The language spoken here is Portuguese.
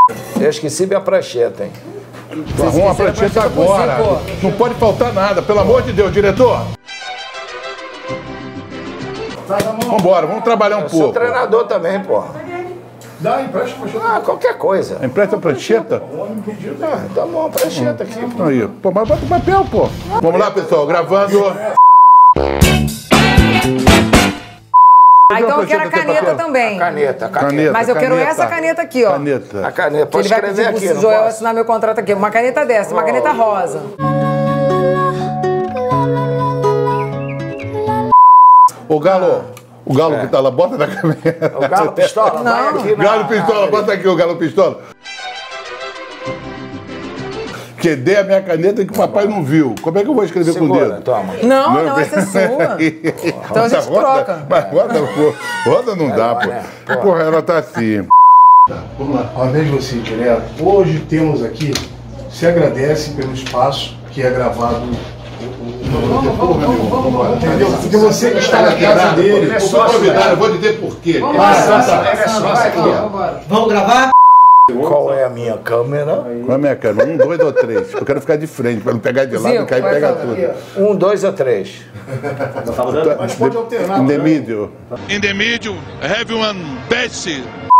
Eu esqueci minha prancheta, hein? Arruma a prancheta agora. Não pode faltar nada, pelo amor de Deus, diretor. Vambora, vamos trabalhar um pouco. Eu sou treinador também, pô. Dá, empresta a prancheta. Ah, qualquer coisa. Empresta a prancheta? Ah, tá bom, a prancheta aqui, pô. Aí, pô, mas bota o papel, pô. Vamos lá, pessoal, gravando. Ah, então eu quero a caneta também. Caneta. Mas eu quero essa caneta aqui, ó. Caneta. A caneta, pode Ele vai escrever pedir aqui, pro não Joel posso? assinar meu contrato aqui. Uma caneta dessa, uma caneta rosa. Ô, Galo, o Galo que tá lá, bota na câmera. O Galo Pistola, vai aqui na... Galo Pistola, bota aqui o Galo Pistola. Que dei a minha caneta que o papai não viu. Como é que eu vou escrever com o Segura, dedo? toma. Não, essa é sua. Então a gente troca. Mas roda não dá, pô. Porra, ela tá assim. Vamos lá, ao invés de você ir direto, hoje temos aqui, se agradece pelo espaço que é gravado. Entendeu? Porque você que está na casa dele. Eu sou convidado, eu vou dizer por quê. Vamos gravar? Qual é a minha câmera? Qual é a minha câmera? 1, 2 ou 3? Eu quero ficar de frente, pra não pegar de lado e cair e pegar tudo. 1, 2 ou 3? Mas pode alternar. In the middle. In the middle, everyone best